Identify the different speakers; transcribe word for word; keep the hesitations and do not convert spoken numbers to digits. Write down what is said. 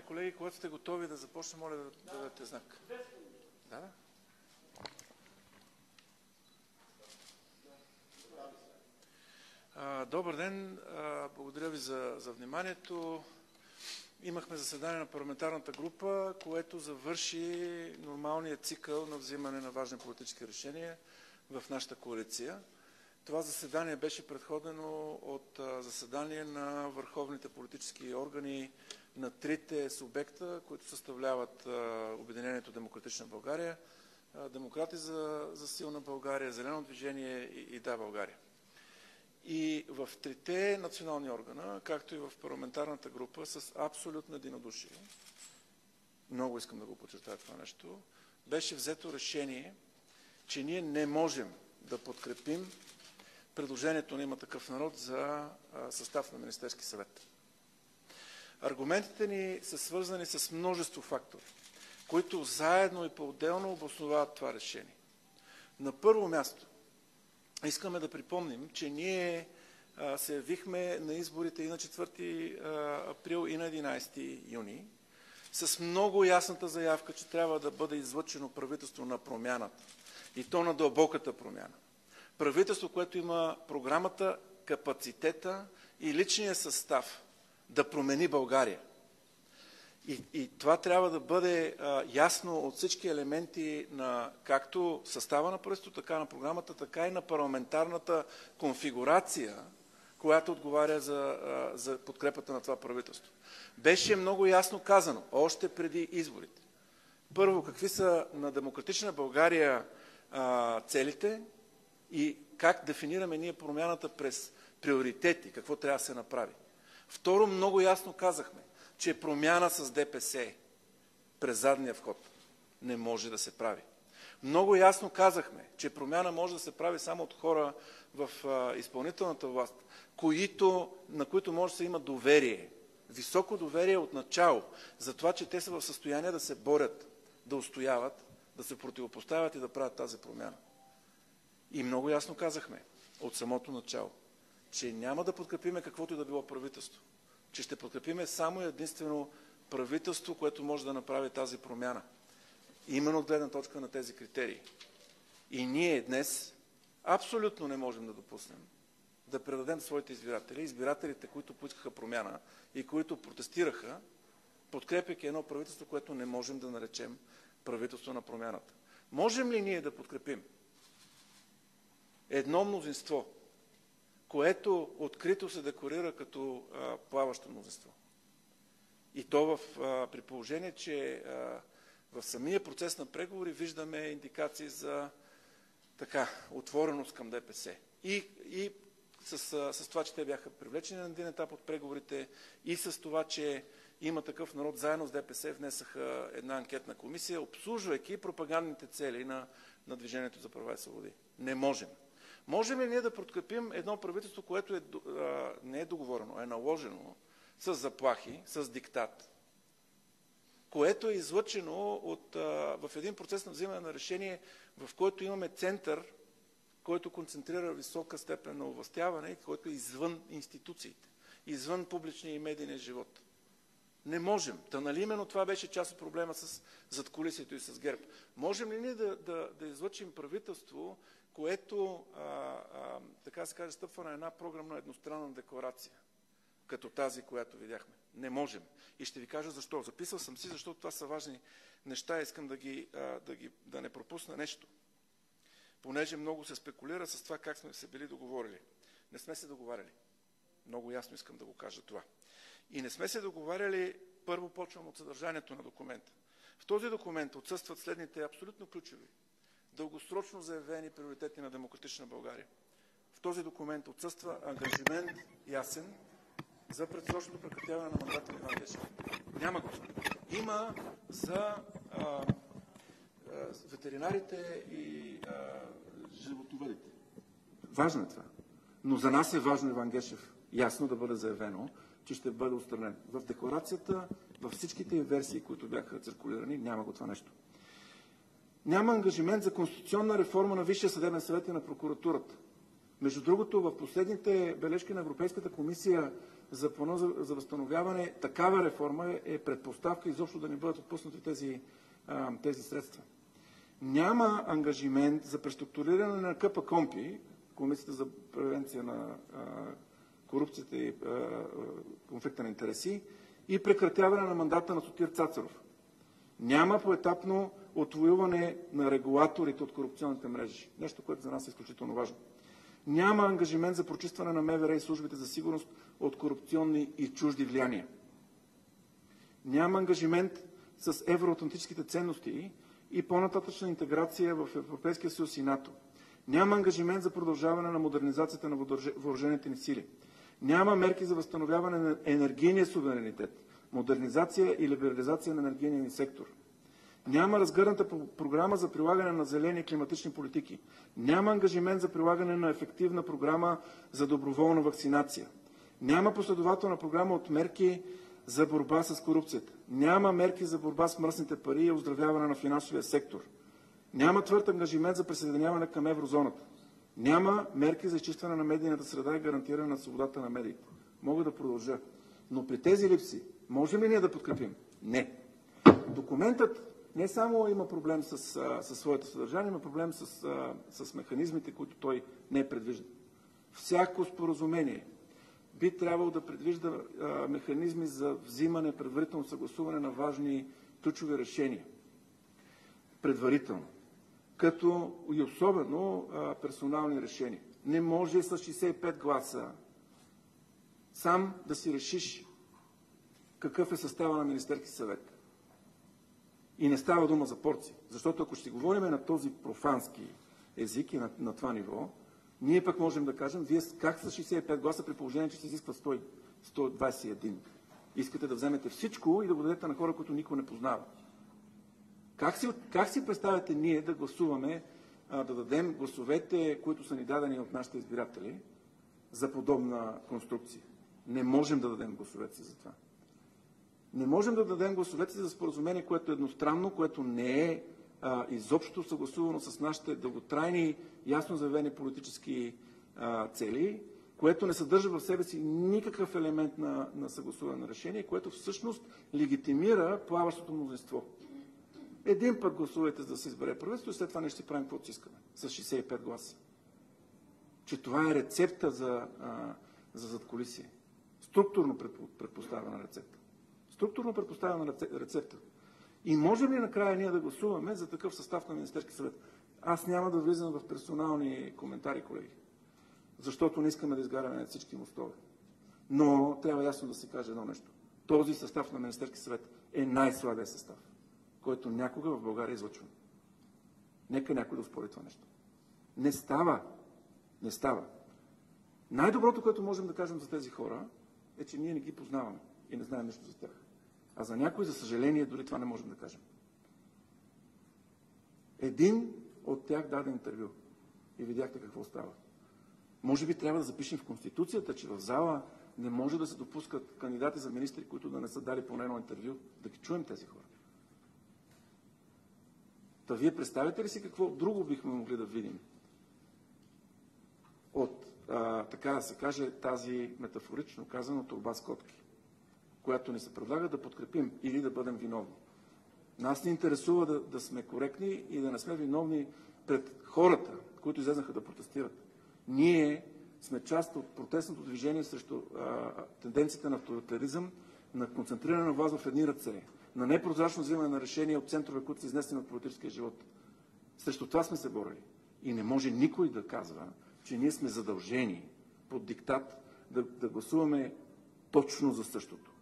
Speaker 1: колеги, когато сте готови да започнем, моля да, да дадете знак. Да, да. Добър ден, благодаря ви за, за вниманието. Имахме заседание на парламентарната група, което завърши нормалния цикъл на взимане на важни политически решения в нашата коалиция. Това заседание беше предходено от заседание на върховните политически органи на трите субекта, които съставляват Обединението Демократична България, Демократи за, за силна България, Зелено движение и, и Да, България. И в трите национални органа, както и в парламентарната група, с абсолютно единодушие, много искам да го подчертая това нещо, беше взето решение, че ние не можем да подкрепим предложението на Има такъв народ за състав на Министерски съвет. Аргументите ни са свързани с множество фактори, които заедно и по-отделно обосновават това решение. На първо място, искаме да припомним, че ние а, се явихме на изборите и на четвърти април и на единадесети юни с много ясната заявка, че трябва да бъде излъчено правителство на промяната. И то на дълбоката промяна. Правителство, което има програмата, капацитета и личния състав да промени България. И, и това трябва да бъде а, ясно от всички елементи на както състава на правителството, така на програмата, така и на парламентарната конфигурация, която отговаря за, а, за подкрепата на това правителство. Беше много ясно казано, още преди изборите. Първо, какви са на Демократична България а, целите и как дефинираме ние промяната през приоритети, какво трябва да се направи. Второ, много ясно казахме, че промяна с ДПС през задния вход не може да се прави. Много ясно казахме, че промяна може да се прави само от хора в а, изпълнителната власт, които, на които може да се има доверие, високо доверие от начало, за това, че те са в състояние да се борят, да устояват, да се противопоставят и да правят тази промяна. И много ясно казахме от самото начало, че няма да подкрепиме каквото и да било правителство, че ще подкрепиме само и единствено правителство, което може да направи тази промяна. Именно от гледна точка на тези критерии. И ние днес абсолютно не можем да допуснем да предадем своите избиратели, избирателите, които поискаха промяна и които протестираха, подкрепяйки едно правителство, което не можем да наречем правителство на промяната. Можем ли ние да подкрепим едно мнозинство, което открито се декларира като а, плаващо мнозинство? И то в, а, при положение, че а, в самия процес на преговори виждаме индикации за така, отвореност към ДПС. И, и с, а, с това, че те бяха привлечени на един етап от преговорите, и с това, че Има такъв народ, заедно с ДПС внесаха една анкетна комисия, обслужвайки пропагандните цели на, на Движението за права и свободи. Не можем. Можем ли ние да подкрепим едно правителство, което е, а, не е договорено, е наложено с заплахи, с диктат, което е излъчено от, а, в един процес на взимане на решение, в който имаме център, който концентрира висока степен на овластяване и който е извън институциите, извън публичния и медийния живот. Не можем. Та нали именно това беше част от проблема с задкулисието и с ГЕРБ. Можем ли ние да, да, да излъчим правителство, което, а, а, така се каже, стъпва на една програмна едностранна декларация, като тази, която видяхме? Не можем. И ще ви кажа защо. Записал съм си, защото това са важни неща и искам да, ги, а, да, ги, да не пропусна нещо. Понеже много се спекулира с това как сме се били договорили. Не сме се договаряли. Много ясно искам да го кажа това. И не сме се договаряли, първо почвам от съдържанието на документа. В този документ отсъстват следните абсолютно ключови, дългосрочно заявени приоритети на Демократична България. В този документ отсъства ангажимент ясен за предсрочното прекратяване на мандата на Иван Гешев. Няма го. Има за а, а, ветеринарите и а, животновъдите. Важно е това. Но за нас е важно Иван Гешев ясно да бъде заявено, че ще бъде отстранен. В декларацията, във всичките версии, които бяха циркулирани, няма го това нещо. Няма ангажимент за конституционна реформа на Висшия съдебен съвет и на прокуратурата. Между другото, в последните бележки на Европейската комисия за плана за, за възстановяване, такава реформа е предпоставка изобщо да не бъдат отпуснати тези, а, тези средства. Няма ангажимент за преструктуриране на КПКОНПИ, Комисията за превенция на а, корупцията и а, конфликта на интереси, и прекратяване на мандата на Сотир Цацаров. Няма поетапно отвоюване на регулаторите от корупционните мрежи. Нещо, което за нас е изключително важно. Няма ангажимент за прочистване на МВР и службите за сигурност от корупционни и чужди влияния. Няма ангажимент с евроатлантическите ценности и по-нататъчна интеграция в Европейския съюз и НАТО. Няма ангажимент за продължаване на модернизацията на въоръжените ни сили. Няма мерки за възстановяване на енергийния суверенитет, модернизация и либерализация на енергийния ни сектор. Няма разгърната програма за прилагане на зелени климатични политики. Няма ангажимент за прилагане на ефективна програма за доброволна вакцинация. Няма последователна програма от мерки за борба с корупцията. Няма мерки за борба с мръсните пари и оздравяване на финансовия сектор. Няма твърд ангажимент за присъединяване към еврозоната. Няма мерки за изчистване на медийната среда и гарантиране на свободата на медиите. Мога да продължа. Но при тези липси, можем ли ние да подкрепим? Не. Документът не само има проблем с, с своето съдържание, има проблем с, с механизмите, които той не предвижда. Всяко споразумение би трябвало да предвижда а, механизми за взимане, предварително съгласуване на важни ключови решения. Предварително. Като и особено а, персонални решения. Не може с шейсет и пет гласа сам да си решиш какъв е състава на Министерски съвет. И не става дума за порции. Защото ако ще говорим на този профански език и на, на това ниво, ние пък можем да кажем, вие как с шейсет и пет гласа при положение, че се изисква сто двадесет и един? Искате да вземете всичко и да го дадете на хора, които никой не познава. Как си, как си представяте ние да гласуваме, а, да дадем гласовете, които са ни дадени от нашите избиратели, за подобна конструкция? Не можем да дадем гласовете си за това. Не можем да дадем гласовете си за споразумение, което е едностранно, което не е а, изобщо съгласувано с нашите дълготрайни, ясно заявени политически а, цели, което не съдържа в себе си никакъв елемент на, на съгласуване на решение, което всъщност легитимира плаващото мнозинство. Един път гласувайте, за да се избере правителство и след това не ще си правим каквото искаме, с шейсет и пет гласа. Че това е рецепта за, а, за задкулисие. Структурно предпоставена рецепта. Структурно предпоставена рецепта. И можем ли накрая ние да гласуваме за такъв състав на Министерски съвет? Аз няма да влизам в персонални коментари, колеги, защото не искаме да изгаряме на всички мостове. Но трябва ясно да се каже едно нещо. Този състав на Министерски съвет е най-слабият състав, който някога в България е излъчван. Нека някой да оспори това нещо. Не става. Не става. Най-доброто, което можем да кажем за тези хора, е, че ние не ги познаваме и не знаем нищо за тях. А за някой, за съжаление, дори това не можем да кажем. Един от тях даде интервю и видяхте какво става. Може би трябва да запишем в Конституцията, че в зала не може да се допускат кандидати за министри, които да не са дали поне едно интервю, да ги чуем тези хора. Та вие представите ли си какво друго бихме могли да видим от, а, така да се каже, тази метафорично казано торба с котки, която ни се предлага да подкрепим или да бъдем виновни. Нас ни интересува да, да сме коректни и да не сме виновни пред хората, които излезнаха да протестират. Ние сме част от протестното движение срещу а, тенденцията на авторитаризъм, на концентриране на власт в едни ръце, на непрозрачно взимане на решения от центрове, които са изнесени от политическия живот. Срещу това сме се борили. И не може никой да казва, че ние сме задължени под диктат да, да гласуваме точно за същото.